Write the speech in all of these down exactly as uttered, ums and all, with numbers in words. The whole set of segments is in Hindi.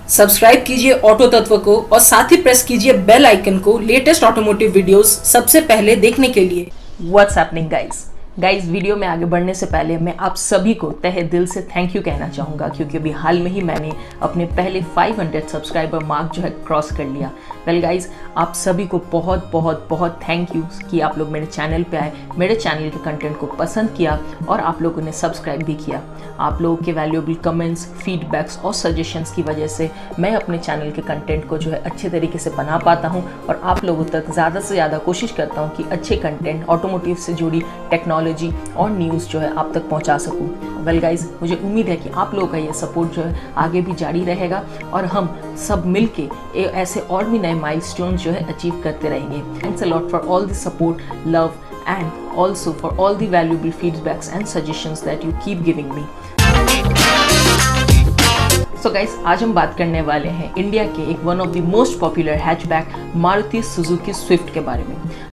सब्सक्राइब कीजिए ऑटो तत्व को और साथ ही प्रेस कीजिए बेल आइकन को लेटेस्ट ऑटोमोटिव वीडियोस सबसे पहले देखने के लिए। What's happening guys guys video में आगे बढ़ने से पहले मैं आप सभी को तहे दिल से थैंक यू कहना चाहूँगा, क्योंकि अभी हाल में ही मैंने अपने पहले पाँच सौ सब्सक्राइबर मार्क जो है क्रॉस कर लिया। वेल गाइस, आप सभी को बहुत बहुत बहुत थैंक यू कि आप लोग मेरे चैनल पे आए, मेरे चैनल के कंटेंट को पसंद किया और आप लोगों ने सब्सक्राइब भी किया। आप लोगों के वैल्यूएबल कमेंट्स, फीडबैक्स और सजेशंस की वजह से मैं अपने चैनल के कंटेंट को जो है अच्छे तरीके से बना पाता हूँ और आप लोगों तक ज़्यादा से ज़्यादा कोशिश करता हूँ कि अच्छे कंटेंट, ऑटोमोटिव से जुड़ी टेक्नोलॉजी और न्यूज़ जो है आप तक पहुँचा सकूँ। वेल गाइज, मुझे उम्मीद है कि आप लोगों का ये सपोर्ट जो है आगे भी जारी रहेगा और हम सब मिलके ऐसे और भी नए माइलस्टोन्स जो है अचीव करते रहेंगे। Thanks a lot for all the support, love and also for all the valuable feedbacks and suggestions that you keep giving me. So guys, आज हम बात करने वाले हैं इंडिया के एक one of the most popular hatchback Maruti Suzuki Swift के बारे में।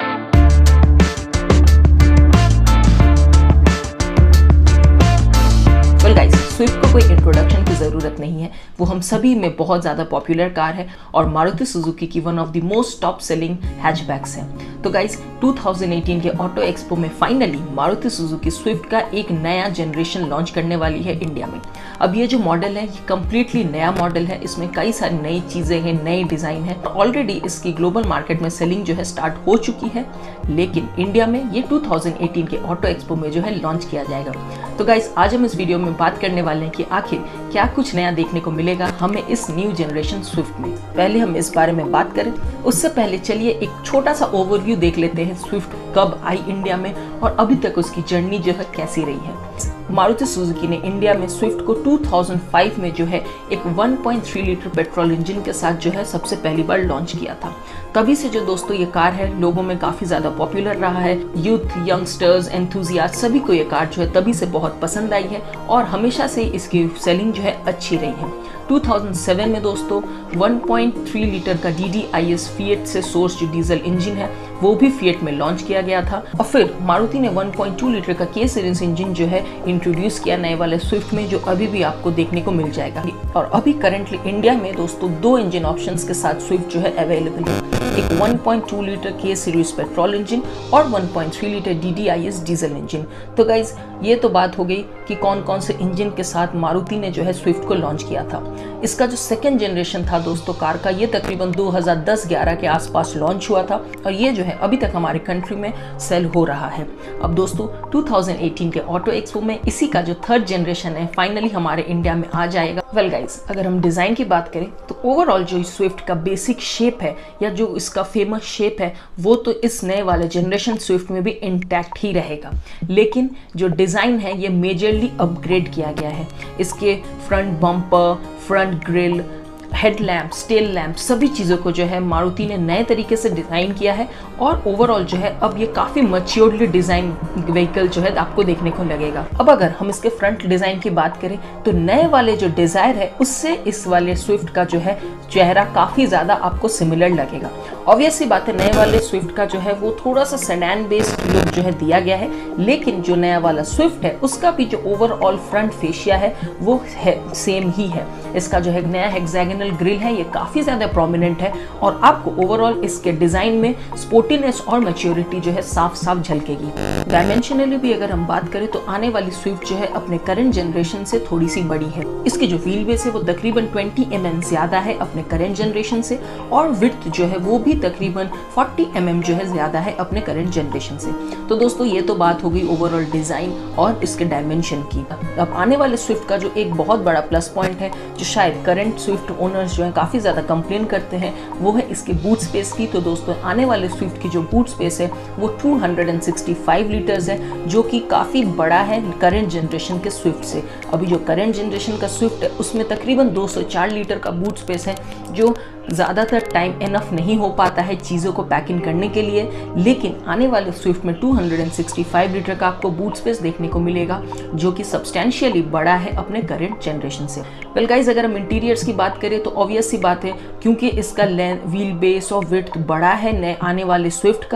Well guys, स्विफ्ट को कोई इंट्रोडक्शन की ज़रूरत नहीं है, वो हम सभी में बहुत ज़्यादा पॉपुलर कार है और मारुति सुजुकी की one of the most top selling hatchbacks है। तो गाइस, दो हज़ार अठारह के ऑटो एक्सपो में फाइनली मारुति सुजुकी स्विफ्ट का एक नया जनरेशन लॉन्च करने वाली है इंडिया में। अब ये जो मॉडल है ये कम्प्लीटली नया मॉडल है, इसमें कई सारी नई चीज़ें हैं, नए डिज़ाइन है। ऑलरेडी इसकी ग्लोबल मार्केट में सेलिंग जो है स्टार्ट हो चुकी है, लेकिन इंडिया में ये दो हज़ार अठारह के ऑटो एक्सपो में जो है लॉन्च किया जाएगा। तो गाइस, आज हम इस वीडियो में बात करने वाले हैं कि आखिर क्या कुछ नया देखने को मिलेगा हमें इस न्यू जनरेशन स्विफ्ट में। पहले हम इस बारे में बात करें, उससे पहले चलिए एक छोटा सा ओवरव्यू देख लेते हैं स्विफ्ट कब आई इंडिया में और अभी तक उसकी जर्नी जो है कैसी रही है। मारुति सुजुकी ने इंडिया में स्विफ्ट को दो हज़ार पाँच में जो है एक एक पॉइंट तीन लीटर पेट्रोल इंजन के साथ जो है सबसे पहली बार लॉन्च किया था। तभी से जो दोस्तों ये कार है लोगों में काफ़ी ज़्यादा पॉपुलर रहा है। यूथ, यंगस्टर्स, एंथुजियास्ट सभी को ये कार जो है तभी से बहुत पसंद आई है और हमेशा से इसकी सेलिंग जो है अच्छी रही है। दो हज़ार सात में दोस्तों एक पॉइंट तीन लीटर का D D I S Fiat से सोर्स जो डीजल इंजन है वो भी फिएट में लॉन्च किया गया था और फिर मारुति ने एक पॉइंट दो लीटर का के सीरीज इंजन जो है इंट्रोड्यूस किया नए वाले स्विफ्ट में, जो अभी भी आपको देखने को मिल जाएगा। और अभी करंटली इंडिया में दोस्तों दो इंजन ऑप्शंस के साथ स्विफ्ट जो है अवेलेबल है, एक एक पॉइंट दो लीटर के सीरीज पेट्रोल इंजन और एक पॉइंट तीन litre D D I S diesel engine. तो गाइज, ये तो बात हो गई कि कौन कौन से इंजन के साथ मारुति ने जो है स्विफ्ट को लॉन्च किया था। इसका जो सेकंड जनरेशन था दोस्तों कार का, ये तकरीबन दो हज़ार दस ग्यारह के आसपास लॉन्च हुआ था और ये जो है अभी तक हमारे कंट्री में सेल हो रहा है। अब दोस्तों दो हज़ार अठारह के ऑटो एक्सपो में इसी का जो थर्ड जनरेशन है फाइनली हमारे इंडिया में आ जाएगा। वेल गाइस, अगर हम डिज़ाइन की बात करें तो ओवरऑल जो स्विफ्ट का बेसिक शेप है या जो इसका फेमस शेप है वो तो इस नए वाले जनरेशन स्विफ्ट में भी इंटैक्ट ही रहेगा, लेकिन जो डिज़ाइन है ये मेजरली अपग्रेड किया गया है। इसके front bumper, front grille, headlamp, tail lamp सभी चीज़ों को जो है मारुति ने नए तरीके से डिज़ाइन किया है और ओवरऑल जो है अब ये काफ़ी मैच्योर्डली डिज़ाइन व्हीकल जो है आपको देखने को लगेगा। अब अगर हम इसके फ्रंट डिज़ाइन की बात करें तो नए वाले जो डिज़ायर है उससे इस वाले स्विफ्ट का जो है चेहरा काफ़ी ज़्यादा आपको सिमिलर लगेगा। ऑब्वियस सी बात है, नए वाले स्विफ्ट का जो है वो थोड़ा सा सेडान बेस्ड लुक जो है दिया गया है, लेकिन जो नया वाला स्विफ्ट है उसका भी जो ओवरऑल फ्रंट फेशिया है वो है सेम ही है। इसका जो है नया हेक्सागोनल ग्रिल है ये काफ़ी ज़्यादा प्रोमिनेंट है और आपको ओवरऑल इसके डिज़ाइन में स्पोर्टीनेस और मैच्योरिटी जो है साफ साफ झलकेगी। डायमेंशनली भी अगर हम बात करें तो आने वाली स्विफ्ट जो है अपने करंट जनरेशन से थोड़ी सी बड़ी है। इसकी जो व्हील बेस है वो तकरीबन बीस एम एम ज़्यादा है अपने करंट जनरेशन से और विड्थ जो है वो भी तकरीबन चालीस एम एम जो है ज़्यादा है अपने करंट जनरेशन से। तो दोस्तों ये तो बात हो गई ओवरऑल डिज़ाइन और इसके डायमेंशन की। अब आने वाले स्विफ्ट का जो एक बहुत बड़ा प्लस पॉइंट है जो शायद करंट स्विफ्ट ओनर्स जो है काफ़ी ज़्यादा कंप्लेन करते हैं वो है इसके बूट स्पेस की। तो दोस्तों आने वाले स्विफ्ट की जो बूट स्पेस है वो दो सौ पैंसठ लीटर्स है, जो कि काफ़ी बड़ा है करंट जनरेशन के स्विफ्ट से। अभी जो करंट जनरेशन का स्विफ्ट है उसमें तकरीबन दो सौ चार लीटर का बूट स्पेस है, जो ज़्यादातर टाइम इनफ नहीं हो पाता है चीज़ों को पैक इन करने के लिए, लेकिन आने वाले स्विफ्ट में दो सौ पैंसठ लीटर का आपको बूट स्पेस देखने को मिलेगा, जो कि सब्सटेंशियली बड़ा है अपने करंट जनरेशन से। वेल गाइज, अगर हम इंटीरियर्स की बात करें तो ऑब्वियस सी बात है, क्योंकि इसका लेंथ, व्हील बेस और विड्थ बड़ा है नए आने वाले स्विफ्ट का,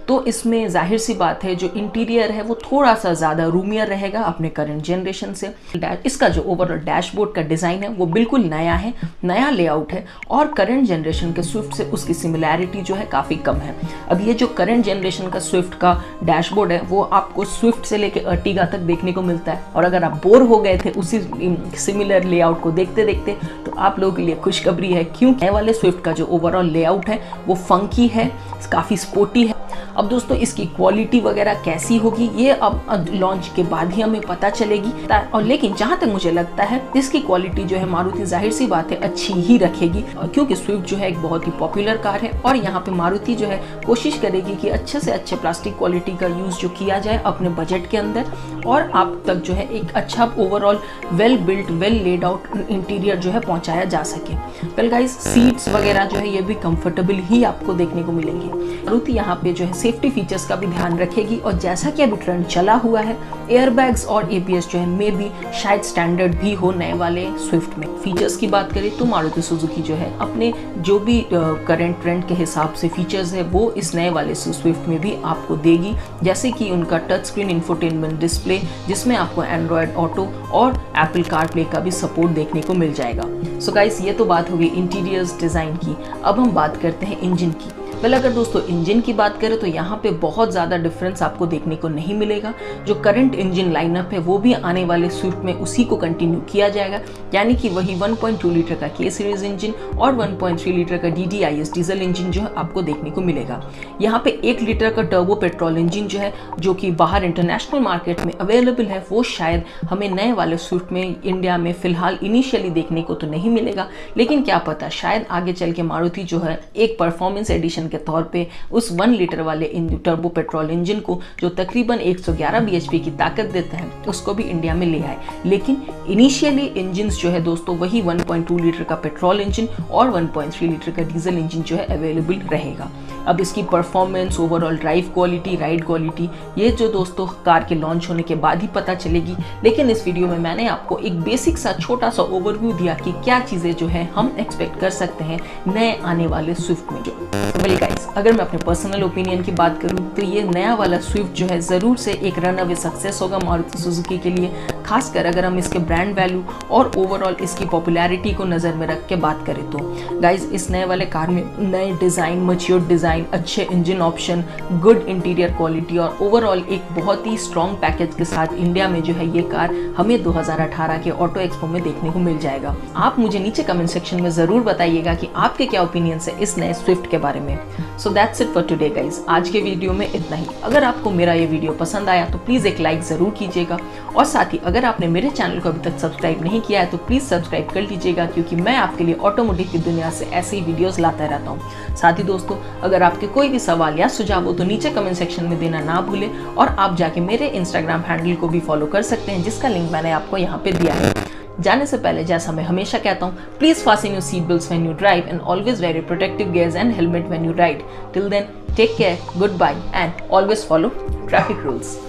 तो इसमें जाहिर सी बात है जो इंटीरियर है वो थोड़ा सा ज़्यादा रूमियर रहेगा अपने करंट जनरेशन से। इसका जो ओवरऑल डैशबोर्ड का डिज़ाइन है वो बिल्कुल नया है, नया लेआउट है और करंट जनरेशन के स्विफ्ट से उसकी सिमिलैरिटी जो है काफ़ी कम है। अब ये जो करंट जनरेशन का स्विफ्ट का डैशबोर्ड है वो आपको स्विफ्ट से लेकर अर्टिगा तक देखने को मिलता है, और अगर आप बोर हो गए थे उसी सिमिलर लेआउट को देखते देखते तो आप लोगों के लिए खुशखबरी है, क्योंकि नए वाले स्विफ्ट का जो ओवरऑल लेआउट है वो फंकी है, काफ़ी स्पोर्टी है। अब दोस्तों इसकी क्वालिटी वगैरह कैसी होगी ये अब लॉन्च के बाद ही हमें पता चलेगी, और लेकिन जहां तक मुझे लगता है इसकी क्वालिटी जो है मारुति जाहिर सी बात है अच्छी ही रखेगी, क्योंकि स्विफ्ट जो है एक बहुत ही पॉपुलर कार है और यहाँ पे मारुति जो है कोशिश करेगी कि अच्छे से अच्छे प्लास्टिक क्वालिटी का यूज जो किया जाए अपने बजट के अंदर, और आप तक जो है एक अच्छा overall well built well laid out interior जो है पहुंचाया जा सके। वेल गाइस, सीट्स वगैरह जो है ये भी कंफर्टेबल ही आपको देखने को मिलेंगे। मारुति यहाँ पे जो है सेफ्टी फीचर्स का भी ध्यान रखेगी, और जैसा कि अभी ट्रेंड चला हुआ है एयरबैग्स और एबीएस जो है मे भी शायद स्टैंडर्ड भी हो नए वाले स्विफ्ट में। फीचर्स की बात करें तो मारुति सुजुकी जो है अपने जो भी करंट ट्रेंड के हिसाब से फीचर्स है वो इस नए वाले स्विफ्ट में भी आपको देगी, जैसे कि उनका टच स्क्रीन इंफोटेनमेंट डिस्प्ले जिसमें आपको एंड्रॉयड ऑटो और एप्पल कारप्ले का भी सपोर्ट देखने को मिल जाएगा। सो गाइस, ये तो बात होगी इंटीरियर्स डिजाइन की। अब हम बात करते हैं इंजन की। वेल अगर दोस्तों इंजन की बात करें तो यहाँ पे बहुत ज़्यादा डिफरेंस आपको देखने को नहीं मिलेगा। जो करंट इंजन लाइनअप है वो भी आने वाले स्विफ्ट में उसी को कंटिन्यू किया जाएगा, यानी कि वही वन पॉइंट टू लीटर का के सीरीज इंजन और वन पॉइंट थ्री लीटर का डीडीआईएस डीजल इंजन जो है आपको देखने को मिलेगा। यहाँ पे एक लीटर का टर्बो पेट्रोल इंजन जो है जो कि बाहर इंटरनेशनल मार्केट में अवेलेबल है वो शायद हमें नए वाले स्विफ्ट में इंडिया में फिलहाल इनिशियली देखने को तो नहीं मिलेगा, लेकिन क्या पता शायद आगे चल के मारुति जो है एक परफॉर्मेंस एडिशन के तौर पे उस वन लीटर वाले टर्बो पेट्रोल इंजन को जो तकरीबन एक सौ ग्यारह बीएचपी की ताकत देता है उसको भी इंडिया में ले आए। लेकिन इनिशियली इंजन जो है दोस्तों वही वन पॉइंट टू लीटर का पेट्रोल इंजन और वन पॉइंट थ्री लीटर का डीजल इंजन जो है अवेलेबल रहेगा। अब इसकी performance, overall drive quality, ride quality ये जो दोस्तों कार के लॉन्च होने के बाद ही पता चलेगी, लेकिन इस वीडियो में मैंने आपको एक बेसिक सा छोटा सा ओवरव्यू दिया कि क्या चीजें जो है हम एक्सपेक्ट कर सकते हैं नए आने वाले स्विफ्ट में। जो वेल गाइस, अगर मैं अपने पर्सनल ओपिनियन की बात करूं तो ये नया वाला स्विफ्ट जो है जरूर से एक रन अवे सक्सेस होगा मारुति सुजुकी के लिए, खासकर अगर हम इसके ब्रांड वैल्यू और ओवरऑल इसकी पॉपुलैरिटी को नजर में रख के बात करें तो। गाइज, इस नए वाले कार में नए डिजाइन, मैच्योर डिजाइन, अच्छे engine option, good interior quality और ओवरऑल एक बहुत ही स्ट्रॉन्ग पैकेज के साथ इंडिया में जो है ये कार हमें दो हज़ार अठारह के ऑटो एक्सपो में देखने को मिल जाएगा। आप मुझे नीचे कमेंट सेक्शन में जरूर बताइएगा कि आपके क्या ओपिनियंस है इस नए स्विफ्ट के बारे में। So that's it for today guys, आज के वीडियो में इतना ही। अगर आपको मेरा ये वीडियो पसंद आया तो प्लीज एक लाइक जरूर कीजिएगा, और साथ ही अगर आपने मेरे चैनल को अभी तक सब्सक्राइब नहीं किया है तो प्लीज सब्सक्राइब कर लीजिएगा, क्योंकि मैं आपके लिए ऑटोमोटिव की दुनिया से ऐसे ही वीडियोस लाता रहता हूँ। साथ ही दोस्तों, अगर आपके कोई भी सवाल या सुझाव हो तो नीचे कमेंट सेक्शन में देना ना भूलें, और आप जाके मेरे इंस्टाग्राम हैंडल को भी फॉलो कर सकते हैं जिसका लिंक मैंने आपको यहाँ पे दिया है। जाने से पहले जैसा मैं हमेशा कहता हूँ, please fasten your seat belts when you drive and always wear your protective gears and helmet when you ride. Till then, take care, goodbye and always follow traffic rules.